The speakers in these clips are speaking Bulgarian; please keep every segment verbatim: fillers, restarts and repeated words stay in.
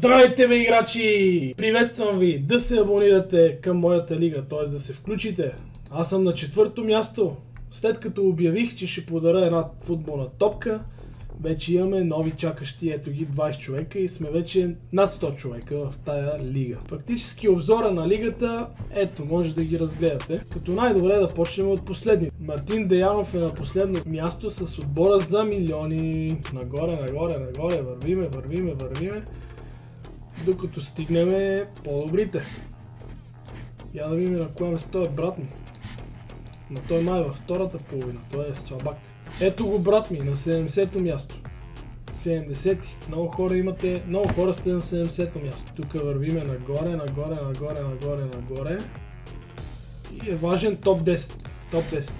Здравейте, бе, играчи! Приветствам ви да се абонирате към моята лига, т.е. да се включите. Аз съм на четвърто място. След като обявих, че ще подаря една футболна топка, вече имаме нови чакащи, ето ги двайсет човека и сме вече над сто човека в тая лига. Фактически обзора на лигата, ето, може да ги разгледате. Като най-добре да почнем от последни. Мартин Деянов е на последно място с отбора за милиони. Нагоре, нагоре, нагоре, вървиме, вървиме, вървиме. Докато стигнем по-добрите. Я да видим на кое место е брат ми. Но той май във втората половина, той е слабак. Ето го брат ми на седемдесето място. седемдесети. Много хора имате, много хора сте на седемдесето място. Тук вървиме нагоре, нагоре, нагоре, нагоре, нагоре. И е важен топ десет. Топ десет.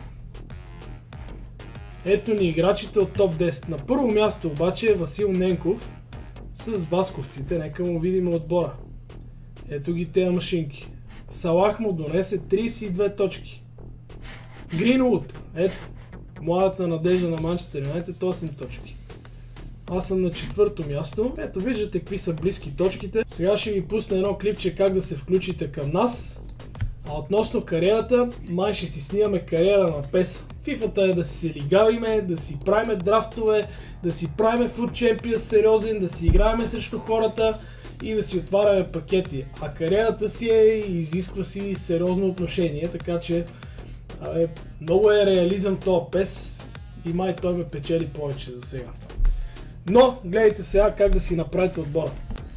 Ето ни играчите от топ десет. На първо място обаче е Васил Ненков с васковците. Нека му видим отбора. Ето ги тези машинки. Салах му донесе трийсет и две точки. Гринвуд. Ето. Младата надежда на Манчестър Юнайтед, осем точки. Аз съм на четвърто място. Ето виждате какви са близки точките. Сега ще ви пусна едно клипче как да се включите към нас. А относно кариерата, май ще си снимаме кариера на пес. Фифата е да си се лигавиме, да си правиме драфтове, да си правиме Food Champions сериозен, да си играеме срещу хората и да си отваряме пакети. А кариерата си е и изисква си сериозно отношение, така че е, много е реализъм този пес и май той ме печели повече за сега. Но гледайте сега как да си направите отбора.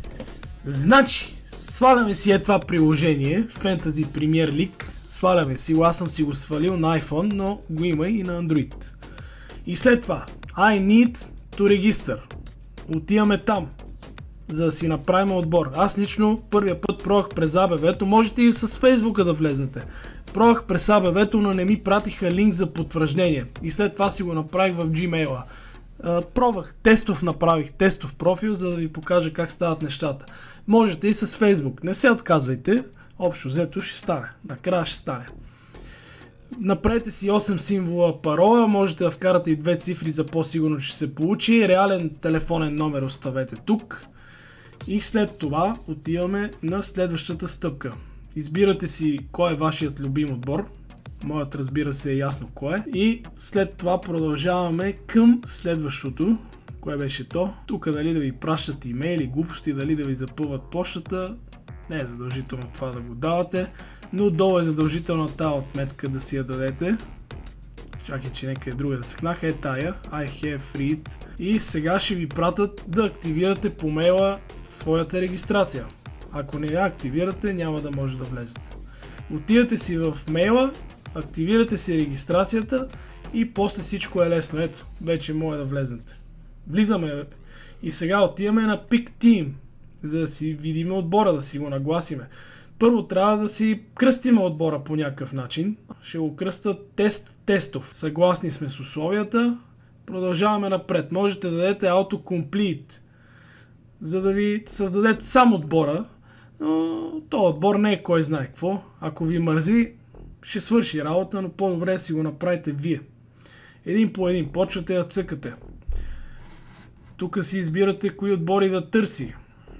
Значи, сваляме си е това приложение, Fantasy Premier League. Сваляме си го, аз съм си го свалил на iPhone, но го има и на Android. И след това, I need to register. Отиваме там, за да си направим отбор. Аз лично първия път пробвах през А Б В-то, можете и с Фейсбука да влезнете. Пробвах през А Б В-то, но не ми пратиха линк за потвърждение. И след това си го направих в Gmail-а. Пробвах, тестов направих, тестов профил, за да ви покажа как стават нещата. Можете и с Facebook, не се отказвайте, общо взето ще стане, накрая ще стане. Направете си осем символа парола, можете да вкарате и две цифри за по-сигурно ще се получи, реален телефонен номер оставете тук. И след това отиваме на следващата стъпка. Избирате си кой е вашият любим отбор. Моят, разбира се, е ясно кой е. И след това продължаваме към следващото. Кое беше то? Тук дали да ви пращат имейли, глупости, дали да ви запълват почтата. Не е задължително това да го давате. Но долу е задължителна тази отметка да си я дадете. Чакай, че нека е друга да цъкнах. Е тая. I have read. И сега ще ви пратят да активирате по мейла своята регистрация. Ако не я активирате, няма да може да влезете. Отивате си в мейла, активирате си регистрацията и после всичко е лесно. Ето, вече може да влезнете. Влизаме и сега отиваме на Pick Team, за да си видим отбора, да си го нагласиме. Първо трябва да си кръстим отбора по някакъв начин. Ще го кръста тест тестов. Съгласни сме с условията. Продължаваме напред. Можете да дадете Autocomplete, за да ви създадете сам отбора. Но този отбор не е кой знае какво. Ако ви мързи, ще свърши работа, но по-добре да си го направите вие. Един по един почвате да цъкате. Тук си избирате кои отбори да търси.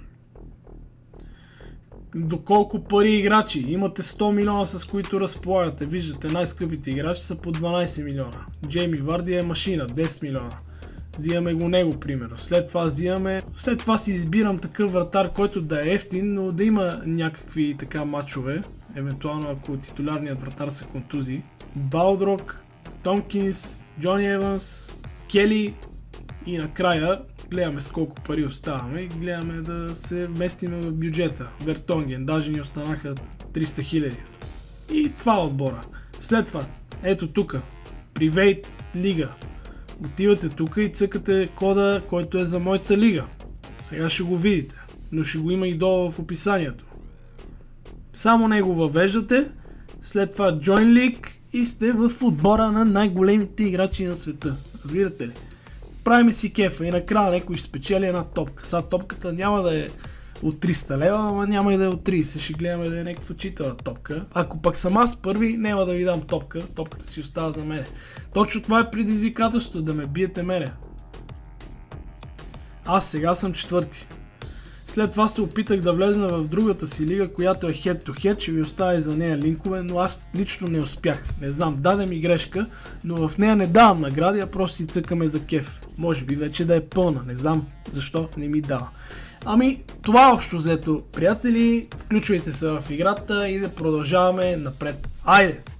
Доколко пари играчи. Имате сто милиона, с които разполагате. Виждате, най-скъпите играчи са по дванайсет милиона. Джейми Варди е машина, десет милиона. Взимаме го него, примерно. След това взимаме... След това си избирам такъв вратар, който да е ефтин, но да има някакви така матчове. Евентуално ако титулярният вратар са контузии. Балдрок, Томкинс, Джони Еванс, Кели и накрая гледаме с колко пари оставаме и гледаме да се вместим в бюджета. Вертонген, даже ни останаха триста хиляди. И това е отбора. След това, ето тук, Private Liga. Отивате тук и цъкате кода, който е за моята лига. Сега ще го видите, но ще го има и долу в описанието. Само него въвеждате, след това Join League и сте в отбора на най-големите играчи на света. Разбирате ли? Правиме си кефа и накрая някой ще спечели една топка. Сега топката няма да е от триста лева, ама няма и да е от трийсет. Ще гледаме да е някаква читава топка. Ако пък съм аз първи, няма да ви дам топка. Топката си остава за мене. Точно това е предизвикателство, да ме биете мене. Аз сега съм четвърти. След това се опитах да влезна в другата си лига, която е head to head, ще ви оставя за нея линкове, но аз лично не успях. Не знам, даде ми грешка, но в нея не давам награди, а просто си цъкаме за кеф. Може би вече да е пълна, не знам защо не ми дава. Ами, това общо взето, приятели, включвайте се в играта и да продължаваме напред. Айде!